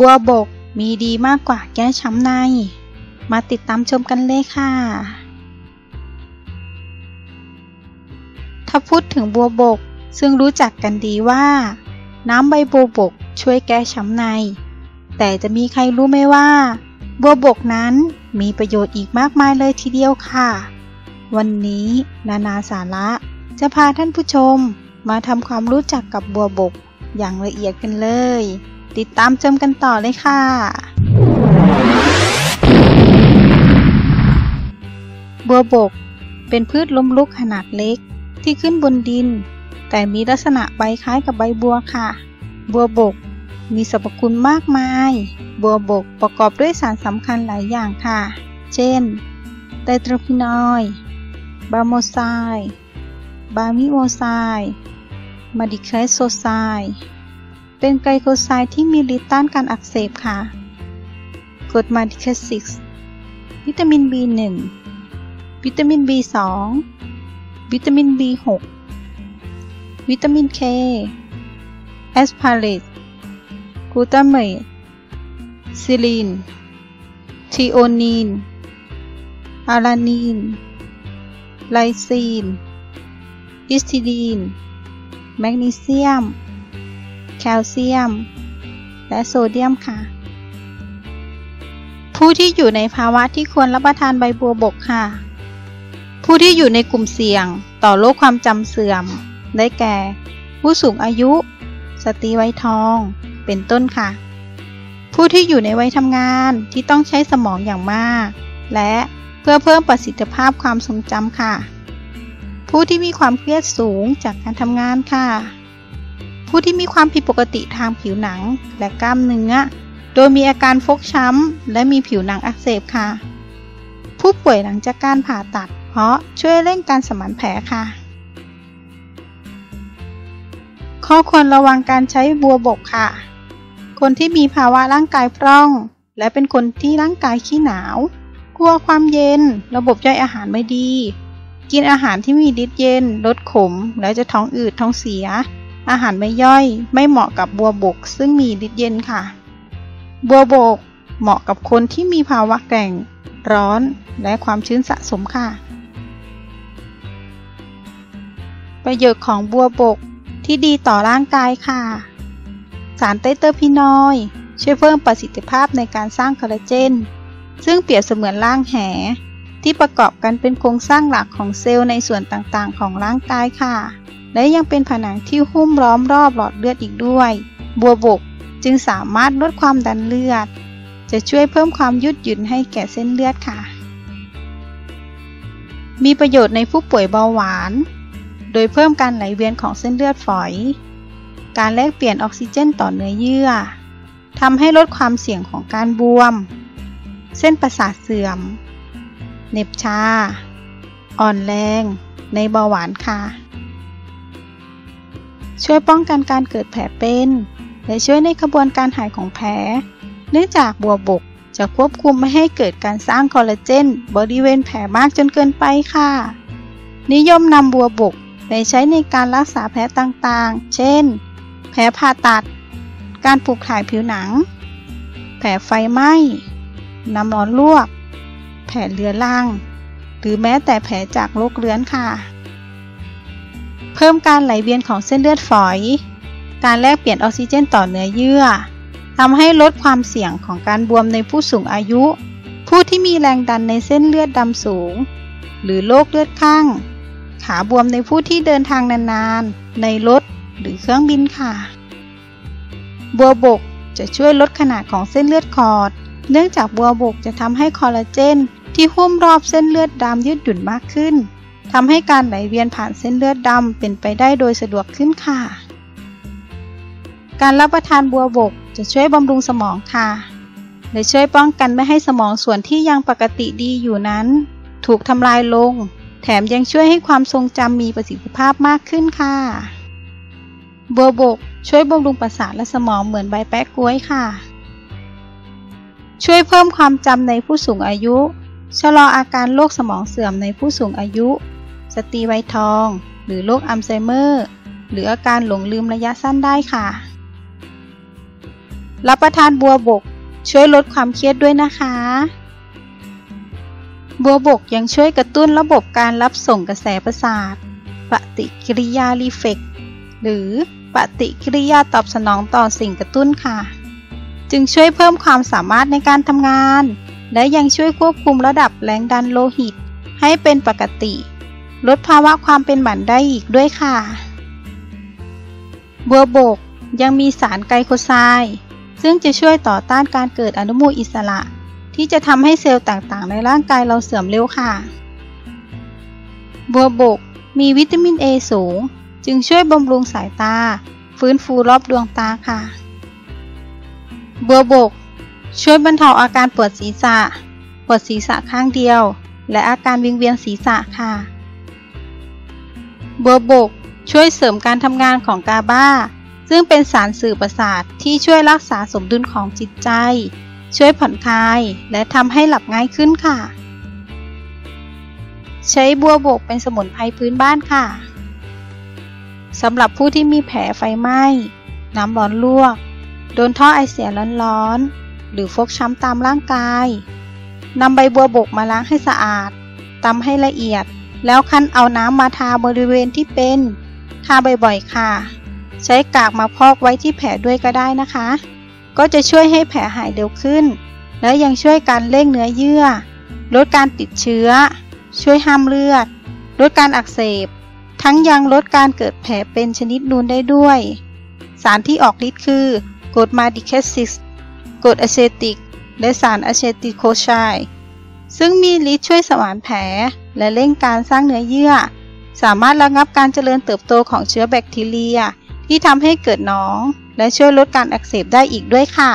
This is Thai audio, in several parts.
บัวบกมีดีมากกว่าแก้ช้ำในมาติดตามชมกันเลยค่ะถ้าพูดถึงบัวบกซึ่งรู้จักกันดีว่าน้ำใบบัวบกช่วยแก้ช้ำในแต่จะมีใครรู้ไหมว่าบัวบกนั้นมีประโยชน์อีกมากมายเลยทีเดียวค่ะวันนี้นานาสาระจะพาท่านผู้ชมมาทำความรู้จักกับบัวบกอย่างละเอียดกันเลยติดตามชมกันต่อเลยค่ะบัวบกเป็นพืชล้มลุกขนาดเล็กที่ขึ้นบนดินแต่มีลักษณะใบคล้ายกับใบบัวค่ะบัวบกมีสรรพคุณมากมายบัวบกประกอบด้วยสารสำคัญหลายอย่างค่ะเช่นไตรโตรพินอยด์บาโมไซด์บามิโอไซด์มาดิเคโซไซด์เป็นไกลโคไซด์ที่มีฤทธิ์ต้านการอักเสบค่ะกรดมาดิเคซิกวิตามิน B1 วิตามิน B2 วิตามิน B6 วิตามิน K แอสพาเรตกลูตาเมตซิลีนทรีโอนีนอารานีนไลซีนฮิสติดีนแมกนีเซียมแคลเซียมและโซเดียมค่ะผู้ที่อยู่ในภาวะที่ควรรับประทานใบบัวบกค่ะผู้ที่อยู่ในกลุ่มเสี่ยงต่อโรคความจำเสื่อมได้แก่ผู้สูงอายุสตรีวัยทองเป็นต้นค่ะผู้ที่อยู่ในวัยทำงานที่ต้องใช้สมองอย่างมากและเพื่อเพิ่มประสิทธิภาพความทรงจำค่ะผู้ที่มีความเครียดสูงจากการทำงานค่ะผู้ที่มีความผิดปกติทางผิวหนังและกล้ามเนื้อโดยมีอาการฟกช้ำและมีผิวหนังอักเสบค่ะผู้ป่วยหลังจากการผ่าตัดเพราะช่วยเร่งการสมานแผลค่ะข้อควรระวังการใช้บัวบกค่ะคนที่มีภาวะร่างกายพร่องและเป็นคนที่ร่างกายขี้หนาวกลัวความเย็นระบบย่อยอาหารไม่ดีกินอาหารที่มีฤทธิ์เย็นลดขมแล้วจะท้องอืดท้องเสียอาหารไม่ย่อยไม่เหมาะกับบัวบกซึ่งมีฤทธิ์เย็นค่ะบัวบกเหมาะกับคนที่มีภาวะแกร่งร้อนและความชื้นสะสมค่ะประโยชน์ของบัวบกที่ดีต่อร่างกายค่ะสารไตรเตอร์พินอยด์ช่วยเพิ่มประสิทธิภาพในการสร้างคอลลาเจนซึ่งเปรียบเสมือนร่างแหที่ประกอบกันเป็นโครงสร้างหลักของเซลล์ในส่วนต่างๆของร่างกายค่ะและยังเป็นผนังที่หุ้มล้อมรอบหลอดเลือดอีกด้วยบัวบกจึงสามารถลดความดันเลือดจะช่วยเพิ่มความยืดหยุ่นให้แก่เส้นเลือดค่ะมีประโยชน์ในผู้ป่วยเบาหวานโดยเพิ่มการไหลเวียนของเส้นเลือดฝอยการแลกเปลี่ยนออกซิเจนต่อเนื้อเยื่อทำให้ลดความเสี่ยงของการบวมเส้นประสาทเสื่อมเหน็บชาอ่อนแรงในเบาหวานค่ะช่วยป้องกันการเกิดแผลเป็นและช่วยในกระบวนการหายของแผลเนื่องจากบัวบกจะควบคุมไม่ให้เกิดการสร้างคอลลาเจนบริเวณแผลมากจนเกินไปค่ะนิยมนำบัวบกไปใช้ในการรักษาแผลต่างๆเช่นแผลผ่าตัดการปลูกถ่ายผิวหนังแผลไฟไหม้น้ำร้อนลวกแผลเรื้อรังหรือแม้แต่แผลจากโรคเรื้อนค่ะเพิ่มการไหลเวียนของเส้นเลือดฝอยการแลกเปลี่ยนออกซิเจนต่อเนื้อเยื่อทำให้ลดความเสี่ยงของการบวมในผู้สูงอายุผู้ที่มีแรงดันในเส้นเลือดดำสูงหรือโรคเลือดข้างขาบวมในผู้ที่เดินทางนานๆในรถหรือเครื่องบินค่ะบัวบกจะช่วยลดขนาดของเส้นเลือดขอดเนื่องจากบัวบกจะทำให้คอลลาเจนที่หุ้มรอบเส้นเลือดดำยืดหยุ่นมากขึ้นทำให้การไหลเวียนผ่านเส้นเลือดดำเป็นไปได้โดยสะดวกขึ้นค่ะการรับประทานบัวบกจะช่วยบำรุงสมองค่ะและช่วยป้องกันไม่ให้สมองส่วนที่ยังปกติดีอยู่นั้นถูกทำลายลงแถมยังช่วยให้ความทรงจำมีประสิทธิภาพมากขึ้นค่ะบัวบกช่วยบำรุงประสาทและสมองเหมือนใบแปะก๊วยค่ะช่วยเพิ่มความจำในผู้สูงอายุชะลออาการโรคสมองเสื่อมในผู้สูงอายุสตรีวัยทองหรือโรคอัลไซเมอร์หรืออาการหลงลืมระยะสั้นได้ค่ะรับประทานบัวบกช่วยลดความเครียดด้วยนะคะบัวบกยังช่วยกระตุ้นระบบการรับส่งกระแสประสาทปฏิกิริยารีเฟล็กซ์หรือปฏิกิริยาตอบสนองต่อสิ่งกระตุ้นค่ะจึงช่วยเพิ่มความสามารถในการทำงานและยังช่วยควบคุมระดับแรงดันโลหิตให้เป็นปกติลดภาวะความเป็นหมันได้อีกด้วยค่ะบัวบกยังมีสารไกลโคไซด์ซึ่งจะช่วยต่อต้านการเกิดอนุมูลอิสระที่จะทำให้เซลล์ต่างๆในร่างกายเราเสื่อมเร็วค่ะบัวบกมีวิตามิน A สูงจึงช่วยบำรุงสายตาฟื้นฟูรอบดวงตาค่ะบัวบกช่วยบรรเทาอาการปวดศีรษะข้างเดียวและอาการวิงเวียนศีรษะค่ะบัวบกช่วยเสริมการทำงานของกาบาซึ่งเป็นสารสื่อประสาทที่ช่วยรักษาสมดุลของจิตใจช่วยผ่อนคลายและทำให้หลับง่ายขึ้นค่ะใช้บัวบกเป็นสมุนไพรพื้นบ้านค่ะสำหรับผู้ที่มีแผลไฟไหม้น้ำร้อนลวกโดนท่อไอเสียร้อนๆหรือฟกช้ำตามร่างกายนำใบบัวบกมาล้างให้สะอาดตำให้ละเอียดแล้วคั้นเอาน้ำมาทาบริเวณที่เป็นทาบ่อยๆค่ะใช้กากมาพอกไว้ที่แผลด้วยก็ได้นะคะก็จะช่วยให้แผลหายเร็วขึ้นและยังช่วยการเร่งเนื้อเยื่อลดการติดเชื้อช่วยห้ามเลือดลดการอักเสบทั้งยังลดการเกิดแผลเป็นชนิดนูนได้ด้วยสารที่ออกฤทธิ์คือกรดมาดิเคซิสกรดอะเซติกและสารอะเซติโคไซด์ซึ่งมีฤทธิ์ช่วยสมานแผลและเร่งการสร้างเนื้อเยื่อสามารถระงับการเจริญเติบโตของเชื้อแบคทีเรียที่ทำให้เกิดหนองและช่วยลดการอักเสบได้อีกด้วยค่ะ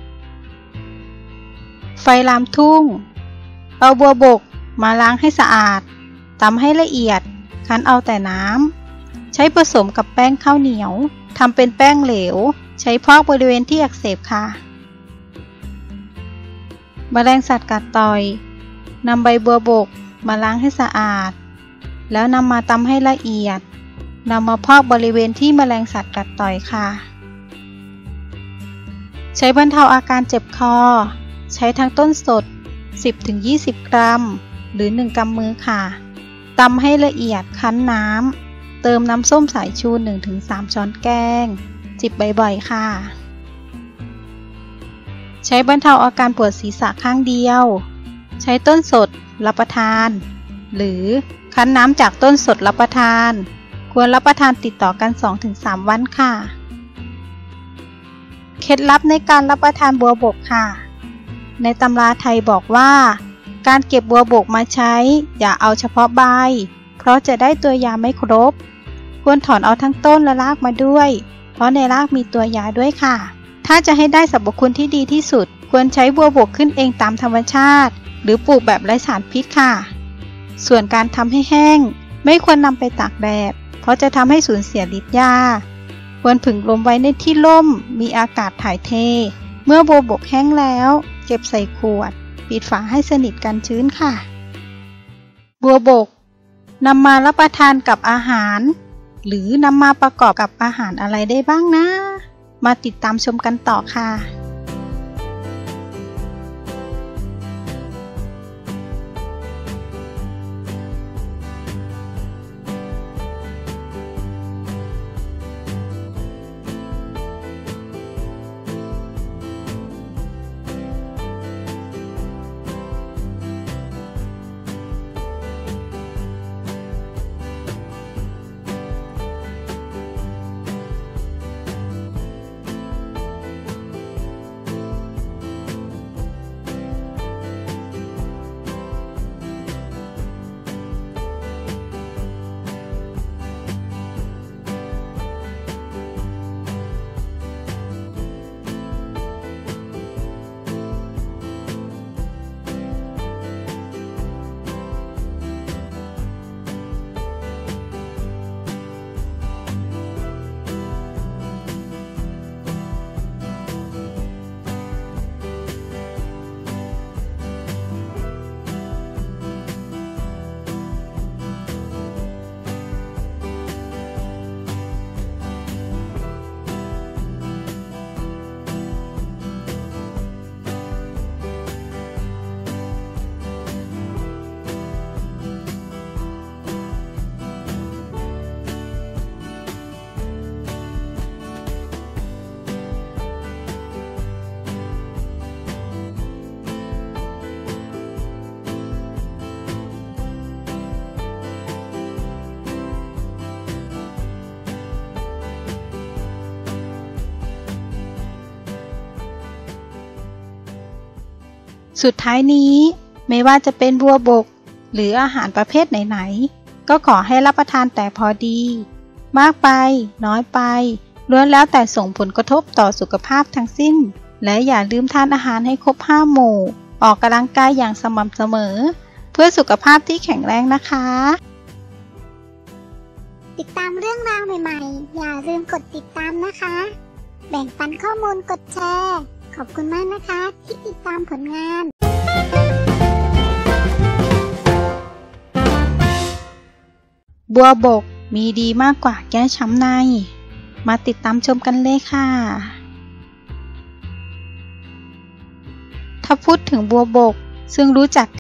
ไฟลามทุ่งเอาบัวบกมาล้างให้สะอาดตำให้ละเอียดคั้นเอาแต่น้ำใช้ผสมกับแป้งข้าวเหนียวทำเป็นแป้งเหลวใช้พอกบริเวณที่อักเสบค่ะแมลงสัตว์กัดต่อยนำใบบัวบกมาล้างให้สะอาดแล้วนำมาตำให้ละเอียดนำมาพอกบริเวณที่แมลงสัตว์กัดต่อยค่ะใช้บรรเทาอาการเจ็บคอใช้ทั้งต้นสด 10-20 กรัมหรือ1 กำมือค่ะตำให้ละเอียดคั้นน้ำเติมน้ำส้มสายชู 1-3 ช้อนแกงจิบบ่อยๆค่ะใช้บรรเทาอาการปวดศีรษะข้างเดียวใช้ต้นสดรับประทานหรือคั้นน้ำจากต้นสดรับประทานควรรับประทานติดต่อกัน 2-3 วันค่ะเคล็ดลับในการรับประทานบัวบกค่ะในตำราไทยบอกว่าการเก็บบัวบกมาใช้อย่าเอาเฉพาะใบเพราะจะได้ตัวยาไม่ครบควรถอนเอาทั้งต้นและรากมาด้วยเพราะในรากมีตัวยาด้วยค่ะถ้าจะให้ได้สรรพคุณที่ดีที่สุดควรใช้บัวบกขึ้นเองตามธรรมชาติหรือปลูกแบบไร้สารพิษค่ะส่วนการทำให้แห้งไม่ควรนำไปตากแดดเพราะจะทำให้สูญเสียฤทธิ์ยาควรผึ่งลมไว้ในที่ร่มมีอากาศถ่ายเทเมื่อบัวบกแห้งแล้วเก็บใส่ขวดปิดฝาให้สนิทกันชื้นค่ะบัวบกนำมารับประทานกับอาหารหรือนำมาประกอบกับอาหารอะไรได้บ้างนะมาติดตามชมกันต่อค่ะสุดท้ายนี้ไม่ว่าจะเป็นบัวบกหรืออาหารประเภทไหนๆก็ขอให้รับประทานแต่พอดีมากไปน้อยไปล้วนแล้วแต่ส่งผลกระทบต่อสุขภาพทั้งสิ้นและอย่าลืมทานอาหารให้ครบ5 หมู่ออกกำลังกายอย่างสม่ำเสมอเพื่อสุขภาพที่แข็งแรงนะคะติดตามเรื่องราวใหม่ๆอย่าลืมกดติดตามนะคะแบ่งปันข้อมูลกดแชร์ขอบคุณมากนะคะที่ติดตามผลงานบัวบกมีดีมากกว่าแก้ช้ำในมาติดตามชมกันเลยค่ะถ้าพูดถึงบัวบกซึ่งรู้จัก